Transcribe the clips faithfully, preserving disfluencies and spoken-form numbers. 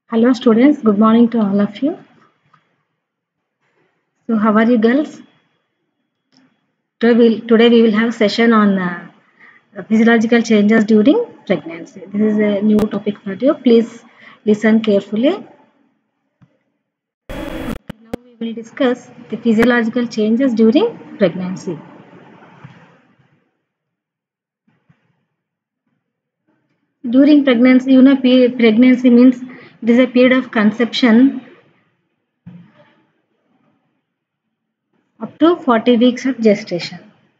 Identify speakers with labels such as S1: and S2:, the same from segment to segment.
S1: Hello students, good morning to all of you. So how are you girls? Today, we'll, today we will have session on uh, physiological changes during pregnancy. This is a new topic for you. Please listen carefully. Now we will discuss the physiological changes during pregnancy. During pregnancy, you know, pregnancy means it is a period of conception up to forty weeks of gestation.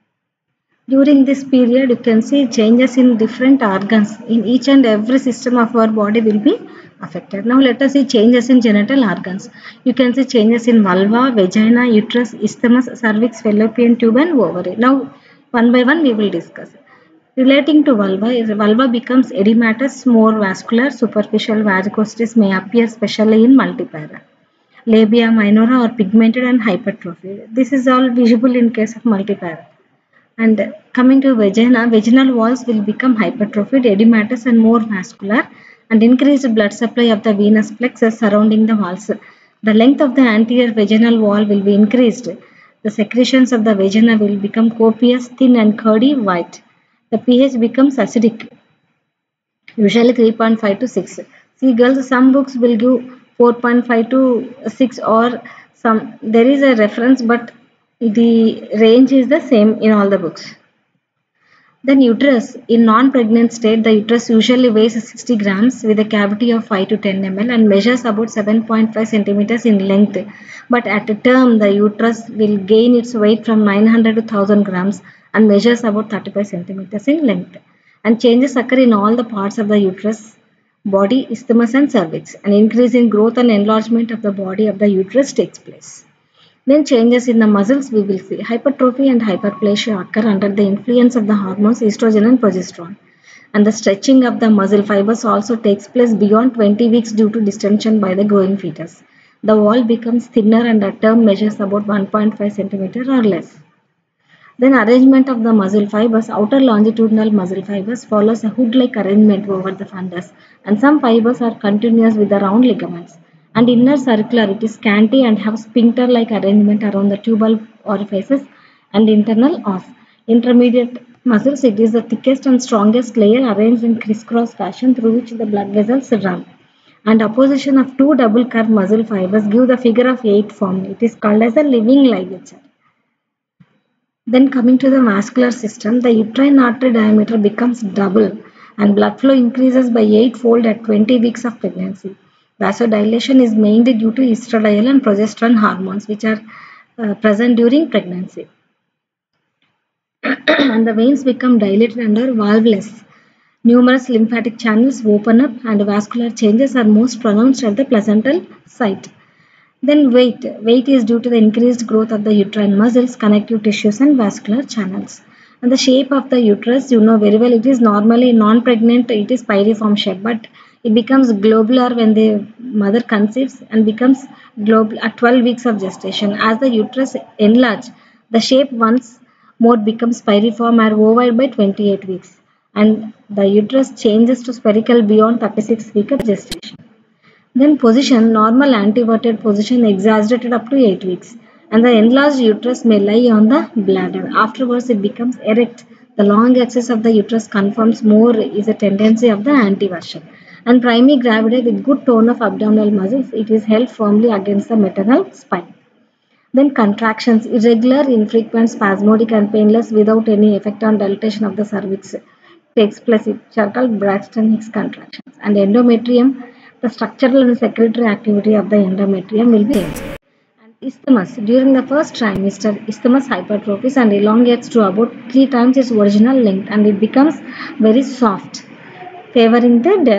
S1: During this period, you can see changes in different organs. In each and every system of our body will be affected. Now let us see changes in genital organs. You can see changes in vulva, vagina, uterus, isthmus, cervix, fallopian tube and ovary. Now one by one we will discuss. Relating to vulva, is vulva becomes edematous, more vascular, superficial varicosities may appear especially in multipara. Labia minora are pigmented and hypertrophied. This is all visible in case of multipara. And coming to vagina, vaginal walls will become hypertrophied, edematous and more vascular, and increased blood supply of the venous plexus surrounding the walls. The length of the anterior vaginal wall will be increased. The secretions of the vagina will become copious, thin and curdy white. The pH becomes acidic, usually three point five to six. See girls, some books will give four point five to six, or some there is a reference, but the range is the same in all the books. Then uterus, in non-pregnant state, the uterus usually weighs sixty grams with a cavity of five to ten milliliters and measures about seven point five centimeters in length. But at a term, the uterus will gain its weight from nine hundred to one thousand grams and measures about thirty-five centimeters in length. And changes occur in all the parts of the uterus, body, isthmus and cervix. An increase in growth and enlargement of the body of the uterus takes place. Then changes in the muscles we will see. Hypertrophy and hyperplasia occur under the influence of the hormones estrogen and progesterone. And the stretching of the muscle fibers also takes place beyond twenty weeks due to distension by the growing fetus. The wall becomes thinner and at term measures about one point five centimeters or less. Then arrangement of the muscle fibers. Outer longitudinal muscle fibers follows a hood-like arrangement over the fundus, and some fibers are continuous with the round ligaments. And inner circular, it is scanty and have sphincter-like arrangement around the tubal orifices and internal os. Intermediate muscles, it is the thickest and strongest layer arranged in crisscross fashion through which the blood vessels run. And opposition of two double curved muscle fibers give the figure of eight form. It is called as a living ligature. Then coming to the vascular system, the uterine artery diameter becomes double and blood flow increases by eight fold at twenty weeks of pregnancy. Vasodilation is mainly due to estradiol and progesterone hormones which are uh, present during pregnancy. And the veins become dilated and are valveless. Numerous lymphatic channels open up and vascular changes are most pronounced at the placental site. Then weight. Weight is due to the increased growth of the uterine muscles, connective tissues and vascular channels. And the shape of the uterus, you know very well, it is normally non-pregnant, it is pyriform shape, but it becomes globular when the mother conceives and becomes global at twelve weeks of gestation. As the uterus enlarges, the shape once more becomes pyriform or ovoid by twenty-eight weeks. And the uterus changes to spherical beyond thirty-six weeks of gestation. Then position, normal anteverted position exaggerated up to eight weeks. And the enlarged uterus may lie on the bladder. Afterwards, it becomes erect. The long axis of the uterus confirms more is a tendency of the anteversion. And primigravida with good tone of abdominal muscles, it is held firmly against the maternal spine. Then contractions, irregular, infrequent, spasmodic and painless without any effect on dilatation of the cervix takes place, which are called Braxton Hicks contractions. And endometrium, the structural and secretory activity of the endometrium will be changed. And isthmus, during the first trimester, isthmus hypertrophies and elongates to about three times its original length and it becomes very soft, favoring the de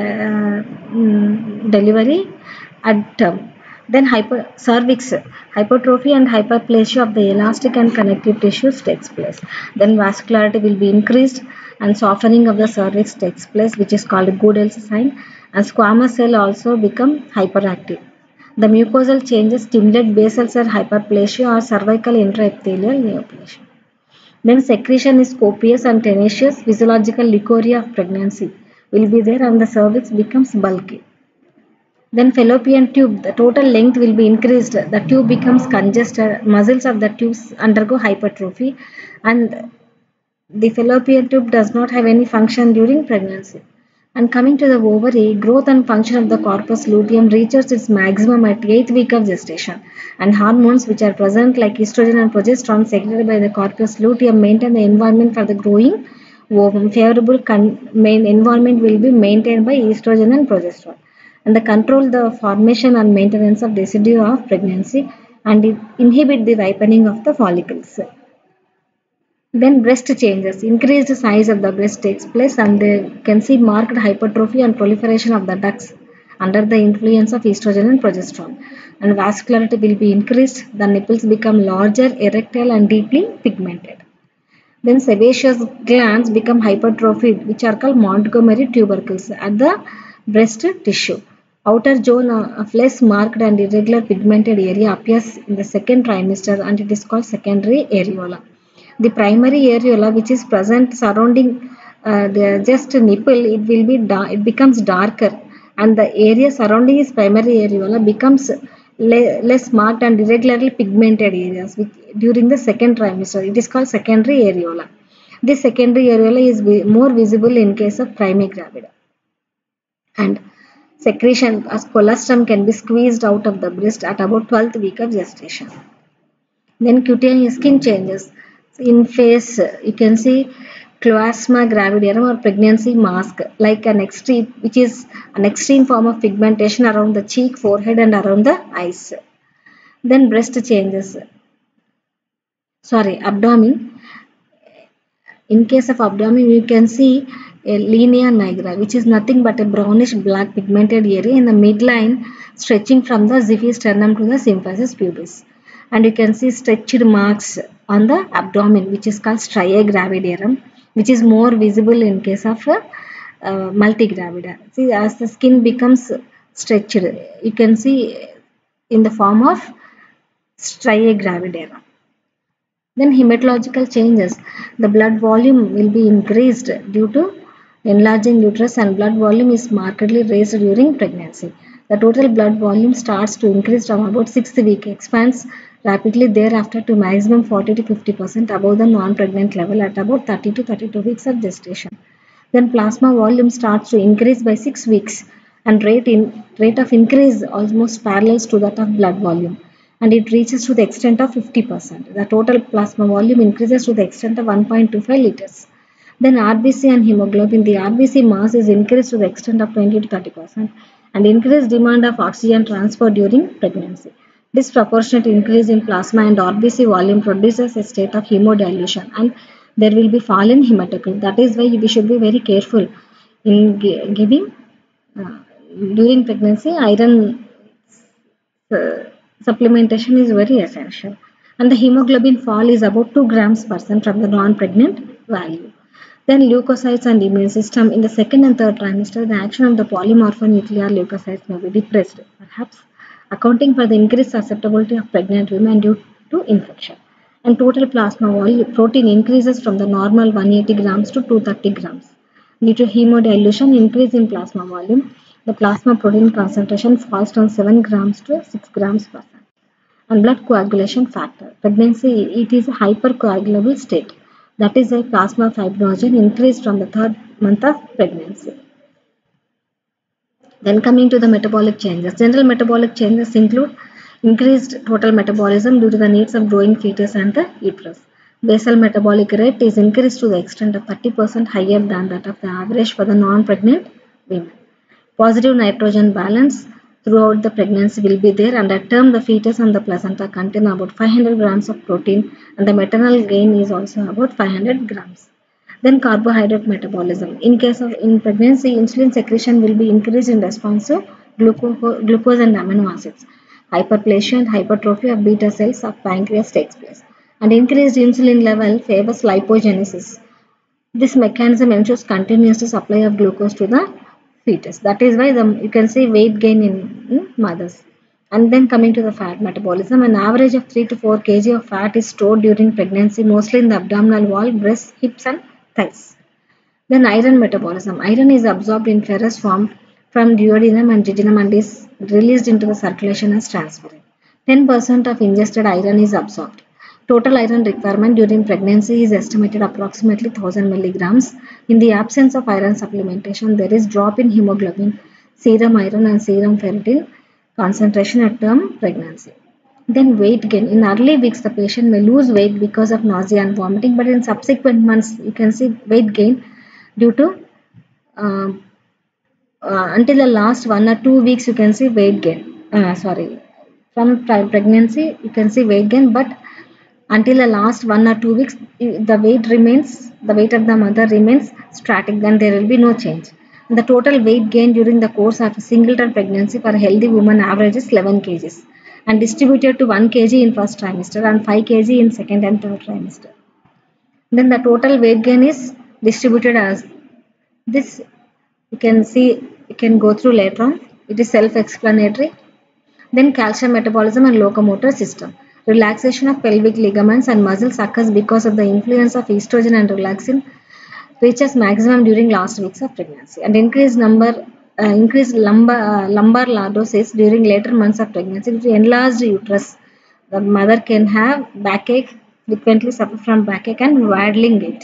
S1: uh, delivery at term. Then hyper cervix, hypertrophy and hyperplasia of the elastic and connective tissues takes place. Then vascularity will be increased and softening of the cervix takes place, which is called Goodell's sign, and squamous cell also become hyperactive. The mucosal changes stimulate basal cell hyperplasia or cervical intraepithelial neoplasia. Then secretion is copious and tenacious, physiological leukorrhea of pregnancy will be there and the cervix becomes bulky. Then fallopian tube, the total length will be increased. The tube becomes congested. Muscles of the tubes undergo hypertrophy, and the fallopian tube does not have any function during pregnancy. And coming to the ovary, growth and function of the corpus luteum reaches its maximum at eighth week of gestation. And hormones which are present like estrogen and progesterone secreted by the corpus luteum maintain the environment for the growing ovum. Favorable con- main environment will be maintained by estrogen and progesterone. And they control the formation and maintenance of residue of pregnancy, and it inhibit the ripening of the follicles. Then breast changes. Increased size of the breast takes place, and they can see marked hypertrophy and proliferation of the ducts under the influence of estrogen and progesterone. And vascularity will be increased. The nipples become larger, erectile and deeply pigmented. Then sebaceous glands become hypertrophied, which are called Montgomery tubercles at the breast tissue. Outer zone of less marked and irregular pigmented area appears in the second trimester, and it is called secondary areola. The primary areola, which is present surrounding uh, the just nipple, it will be it becomes darker, and the area surrounding its primary areola becomes le- less marked and irregularly pigmented areas which, during the second trimester. It is called secondary areola. This secondary areola is vi- more visible in case of primigravida. And secretion as colostrum can be squeezed out of the breast at about twelfth week of gestation. Then cutaneous skin changes. In face, you can see chloasma gravidarum or pregnancy mask, like an extreme, which is an extreme form of pigmentation around the cheek, forehead, and around the eyes. Then breast changes. Sorry, abdomen. In case of abdomen, you can see a linea nigra, which is nothing but a brownish black pigmented area in the midline stretching from the xiphisternum to the symphysis pubis. And you can see stretched marks on the abdomen, which is called striae gravidarum, which is more visible in case of uh, uh, multigravida. See, as the skin becomes stretched, you can see in the form of striae gravidarum. Then hematological changes. The blood volume will be increased due to enlarging uterus, and blood volume is markedly raised during pregnancy. The total blood volume starts to increase from about sixth week, expands rapidly thereafter to maximum forty to fifty percent above the non-pregnant level at about thirty to thirty-two weeks of gestation. Then plasma volume starts to increase by six weeks, and rate in rate of increase almost parallels to that of blood volume, and it reaches to the extent of fifty percent. The total plasma volume increases to the extent of one point two five liters. Then R B C and hemoglobin, the R B C mass is increased to the extent of twenty to thirty percent, and increased demand of oxygen transfer during pregnancy. Disproportionate increase in plasma and R B C volume produces a state of hemodilution, and there will be fall in hematocrit. That is why we should be very careful in giving uh, during pregnancy. Iron uh, supplementation is very essential, and the hemoglobin fall is about two grams per cent from the non-pregnant value. Then leukocytes and immune system. In the second and third trimester, the action of the polymorphonuclear leukocytes may be depressed, perhaps accounting for the increased susceptibility of pregnant women due to infection. And total plasma volume protein increases from the normal one hundred eighty grams to two hundred thirty grams. Due to hemodilution, increase in plasma volume, the plasma protein concentration falls from seven grams to six grams per cent. And blood coagulation factor. Pregnancy, it is a hypercoagulable state. That is why plasma fibrinogen increased from the third month of pregnancy. Then coming to the metabolic changes. General metabolic changes include increased total metabolism due to the needs of growing fetus and the uterus. Basal metabolic rate is increased to the extent of thirty percent higher than that of the average for the non-pregnant women. Positive nitrogen balance throughout the pregnancy will be there, and at term the fetus and the placenta contain about five hundred grams of protein, and the maternal gain is also about five hundred grams. Then carbohydrate metabolism. In case of in pregnancy, insulin secretion will be increased in response to glucose, glucose and amino acids. Hyperplasia and hypertrophy of beta cells of pancreas takes place. And increased insulin level favors lipogenesis. This mechanism ensures continuous supply of glucose to the fetus. That is why the, you can see weight gain in, in mothers. And then coming to the fat metabolism, an average of three to four kilograms of fat is stored during pregnancy, mostly in the abdominal wall, breasts, hips and thighs. Then iron metabolism. Iron is absorbed in ferrous form from duodenum and jejunum and is released into the circulation as transferrin. ten percent of ingested iron is absorbed. Total iron requirement during pregnancy is estimated approximately one thousand milligrams. In the absence of iron supplementation, there is drop in hemoglobin, serum iron and serum ferritin concentration at term pregnancy. Then weight gain. In early weeks, the patient may lose weight because of nausea and vomiting, but in subsequent months, you can see weight gain due to uh, uh, until the last one or two weeks, you can see weight gain. Uh, sorry, from pregnancy, you can see weight gain, but until the last one or two weeks, the weight remains, the weight of the mother remains static, then there will be no change. The total weight gain during the course of a singleton pregnancy for a healthy woman averages eleven kilograms and distributed to one kilogram in first trimester and five kilograms in second and third trimester. Then the total weight gain is distributed as this. You can see, you can go through later on. It is self-explanatory. Then calcium metabolism and locomotor system. Relaxation of pelvic ligaments and muscles occurs because of the influence of estrogen and relaxin reaches maximum during last weeks of pregnancy, and increased number uh, increased lumbar uh, lumbar lordosis during later months of pregnancy. With enlarged uterus, the mother can have backache, frequently suffer from backache and waddling gait.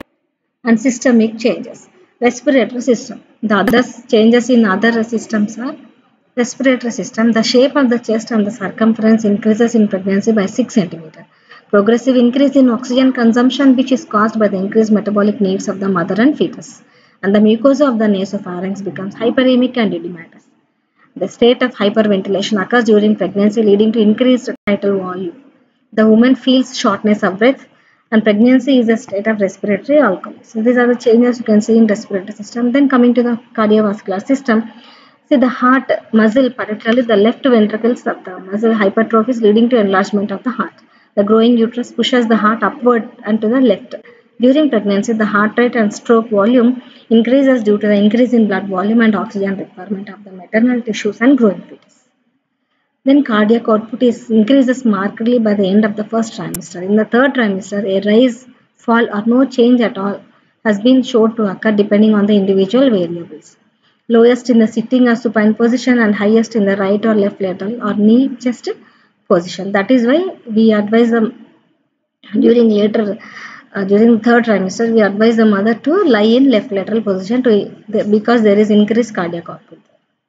S1: And systemic changes. Respiratory system. The other changes in other systems are respiratory system. The shape of the chest and the circumference increases in pregnancy by six centimeters. Progressive increase in oxygen consumption, which is caused by the increased metabolic needs of the mother and fetus. And the mucosa of the nasopharynx becomes hyperemic and edematous. The state of hyperventilation occurs during pregnancy, leading to increased tidal volume. The woman feels shortness of breath, and pregnancy is a state of respiratory alcohol. So these are the changes you can see in respiratory system. Then coming to the cardiovascular system. See, the heart muscle, particularly the left ventricles of the muscle hypertrophy, leading to enlargement of the heart. The growing uterus pushes the heart upward and to the left. During pregnancy, the heart rate and stroke volume increases due to the increase in blood volume and oxygen requirement of the maternal tissues and growing fetus. Then cardiac output is increases markedly by the end of the first trimester. In the third trimester, a rise, fall or no change at all has been shown to occur depending on the individual variables. Lowest in the sitting or supine position and highest in the right or left lateral or knee chest position. That is why we advise them during later uh, during third trimester, we advise the mother to lie in left lateral position to because there is increased cardiac output.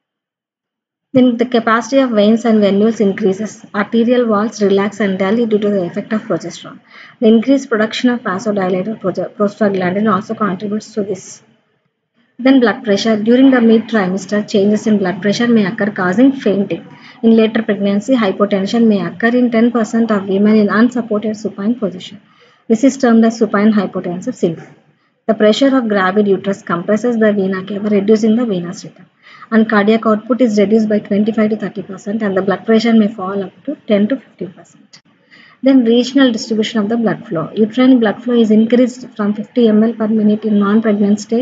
S1: Then the capacity of veins and venules increases. Arterial walls relax and dilate due to the effect of progesterone. The increased production of vasodilator prostaglandin also contributes to this. Then blood pressure. During the mid-trimester, changes in blood pressure may occur causing fainting. In later pregnancy, hypotension may occur in ten percent of women in unsupported supine position. This is termed as supine hypotensive syndrome. The pressure of gravid uterus compresses the vena cava, reducing the venous rhythm. And cardiac output is reduced by twenty-five to thirty percent and the blood pressure may fall up to ten to fifteen percent. Then regional distribution of the blood flow. Uterine blood flow is increased from fifty milliliters per minute in non-pregnant state,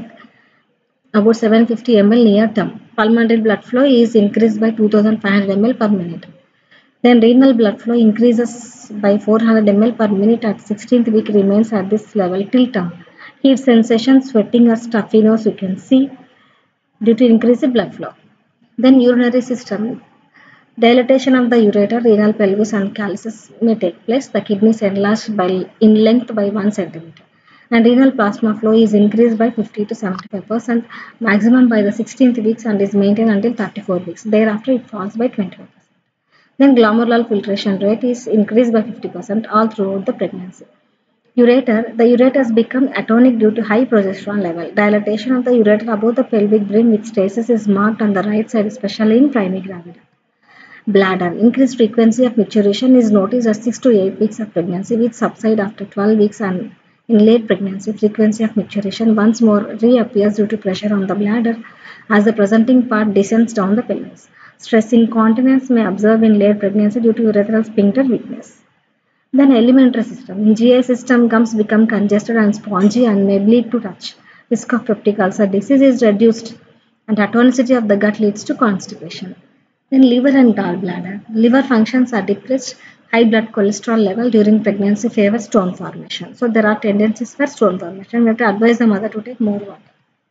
S1: about seven hundred fifty milliliters near term. Pulmonary blood flow is increased by two thousand five hundred milliliters per minute. Then renal blood flow increases by four hundred milliliters per minute at sixteenth week, remains at this level till term. Heat sensation, sweating or stuffy nose you can see due to increased blood flow. Then urinary system. Dilatation of the ureter, renal pelvis and calyces may take place. The kidneys enlarged by in length by one centimeter. And renal plasma flow is increased by fifty to seventy-five percent, maximum by the sixteenth weeks and is maintained until thirty-four weeks. Thereafter it falls by twenty-five percent. Then glomerular filtration rate is increased by fifty percent all throughout the pregnancy. Ureter. The ureters become atonic due to high progesterone level. Dilatation of the ureter above the pelvic brim with stasis is marked on the right side, especially in primigravida. Bladder. Increased frequency of micturition is noticed at six to eight weeks of pregnancy, which subside after twelve weeks, and in late pregnancy, frequency of micturition once more reappears due to pressure on the bladder as the presenting part descends down the pelvis. Stress incontinence may observe in late pregnancy due to urethral sphincter weakness. Then alimentary system. In G I system, gums become congested and spongy and may bleed to touch. Risk of peptic ulcer disease is reduced and atonicity of the gut leads to constipation. Then liver and gallbladder. Liver functions are depressed. High blood cholesterol level during pregnancy favors stone formation. So there are tendencies for stone formation. We have to advise the mother to take more water.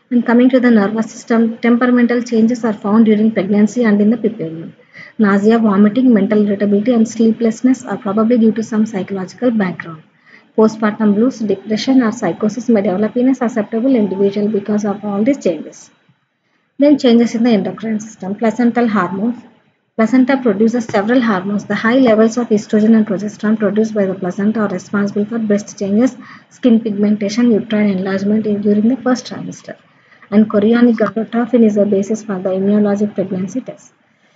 S1: And coming to the nervous system, temperamental changes are found during pregnancy and in the prepuberty. Nausea, vomiting, mental irritability, and sleeplessness are probably due to some psychological background. Postpartum blues, depression, or psychosis may develop in a susceptible individual because of all these changes. Then changes in the endocrine system. Placental hormones. Placenta produces several hormones. The high levels of estrogen and progesterone produced by the placenta are responsible for breast changes, skin pigmentation, uterine enlargement during the first trimester. And chorionic gonadotropin is the basis for the immunologic pregnancy test.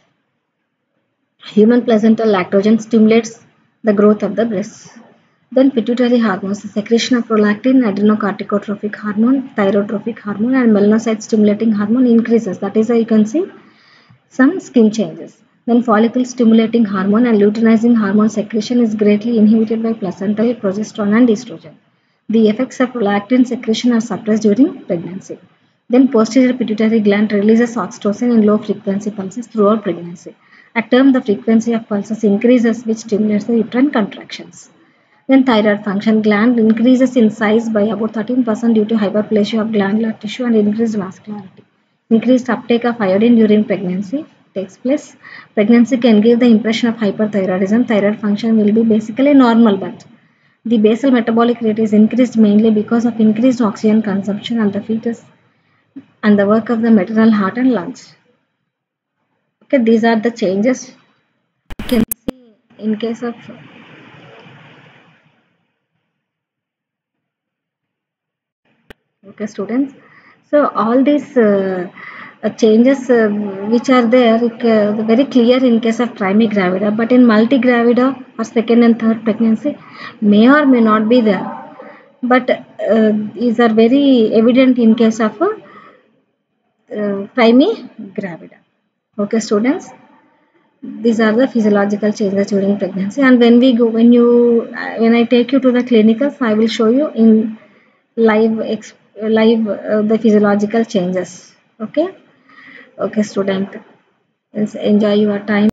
S1: Human placental lactogen stimulates the growth of the breasts. Then pituitary hormones, the secretion of prolactin, adrenocorticotropic hormone, thyrotrophic hormone, and melanocyte stimulating hormone increases. That is why you can see some skin changes. Then follicle stimulating hormone and luteinizing hormone secretion is greatly inhibited by placental progesterone and estrogen. The effects of prolactin secretion are suppressed during pregnancy. Then posterior pituitary gland releases oxytocin in low frequency pulses throughout pregnancy. At term, the frequency of pulses increases, which stimulates the uterine contractions. Then thyroid function gland increases in size by about thirteen percent due to hyperplasia of glandular tissue and increased vascularity. Increased uptake of iodine during pregnancy takes place. Pregnancy can give the impression of hyperthyroidism. Thyroid function will be basically normal, but the basal metabolic rate is increased mainly because of increased oxygen consumption and the fetus and the work of the maternal heart and lungs. Okay, these are the changes you can see in case of okay students. So all these uh, uh, changes uh, which are there uh, very clear in case of primigravida, but in multigravida or second and third pregnancy may or may not be there, but uh, these are very evident in case of uh, uh, primigravida. Okay students, these are the physiological changes during pregnancy, and when we go when you uh, when I take you to the clinicals, I will show you in live live uh, the physiological changes. Okay, okay student, enjoy your time.